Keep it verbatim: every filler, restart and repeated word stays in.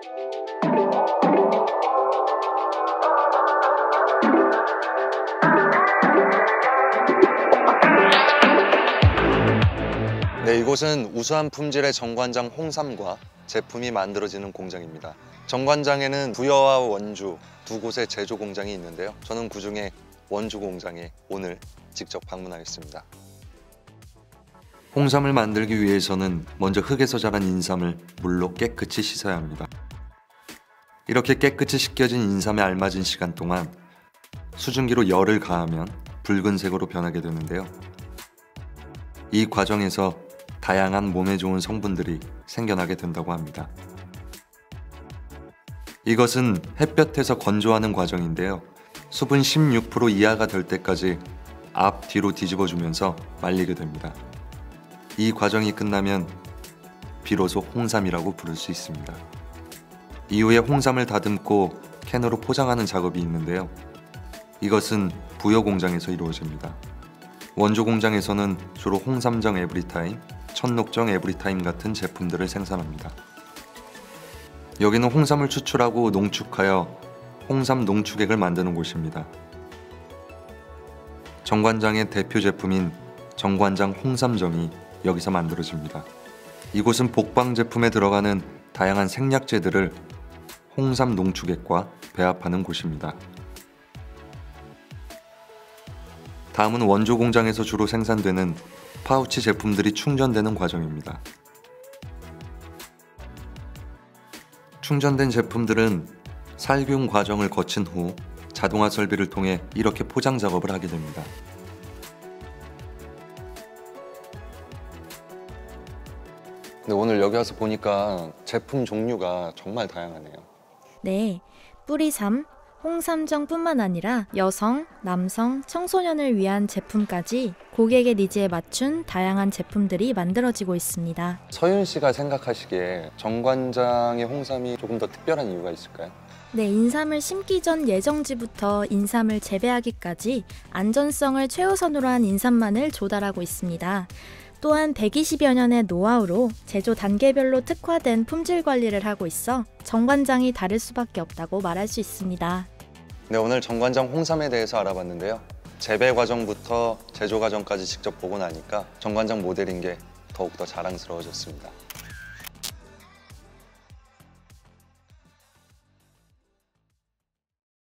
네, 이곳은 우수한 품질의 정관장 홍삼과 제품이 만들어지는 공장입니다. 정관장에는 부여와 원주 두 곳의 제조 공장이 있는데요. 저는 그중에 원주 공장에 오늘 직접 방문하겠습니다. 홍삼을 만들기 위해서는 먼저 흙에서 자란 인삼을 물로 깨끗이 씻어야 합니다. 이렇게 깨끗이 씻겨진 인삼에 알맞은 시간 동안 수증기로 열을 가하면 붉은색으로 변하게 되는데요. 이 과정에서 다양한 몸에 좋은 성분들이 생겨나게 된다고 합니다. 이것은 햇볕에서 건조하는 과정인데요. 수분 십육 퍼센트 이하가 될 때까지 앞, 뒤로 뒤집어주면서 말리게 됩니다. 이 과정이 끝나면 비로소 홍삼이라고 부를 수 있습니다. 이후에 홍삼을 다듬고 캔으로 포장하는 작업이 있는데요. 이것은 부여 공장에서 이루어집니다. 원조 공장에서는 주로 홍삼정 에브리타임, 천녹정 에브리타임 같은 제품들을 생산합니다. 여기는 홍삼을 추출하고 농축하여 홍삼 농축액을 만드는 곳입니다. 정관장의 대표 제품인 정관장 홍삼정이 여기서 만들어집니다. 이곳은 복방 제품에 들어가는 다양한 생약제들을 홍삼 농축액과 배합하는 곳입니다. 다음은 원조 공장에서 주로 생산되는 파우치 제품들이 충전되는 과정입니다. 충전된 제품들은 살균 과정을 거친 후 자동화 설비를 통해 이렇게 포장 작업을 하게 됩니다. 근데 오늘 여기 와서 보니까 제품 종류가 정말 다양하네요. 네, 뿌리삼, 홍삼정뿐만 아니라 여성, 남성, 청소년을 위한 제품까지 고객의 니즈에 맞춘 다양한 제품들이 만들어지고 있습니다. 서윤 씨가 생각하시기에 정관장의 홍삼이 조금 더 특별한 이유가 있을까요? 네, 인삼을 심기 전 예정지부터 인삼을 재배하기까지 안전성을 최우선으로 한 인삼만을 조달하고 있습니다. 또한 백이십여 년의 노하우로 제조 단계별로 특화된 품질 관리를 하고 있어 정관장이 다를 수밖에 없다고 말할 수 있습니다. 네, 오늘 정관장 홍삼에 대해서 알아봤는데요. 재배 과정부터 제조 과정까지 직접 보고 나니까 정관장 모델인 게 더욱더 자랑스러워졌습니다.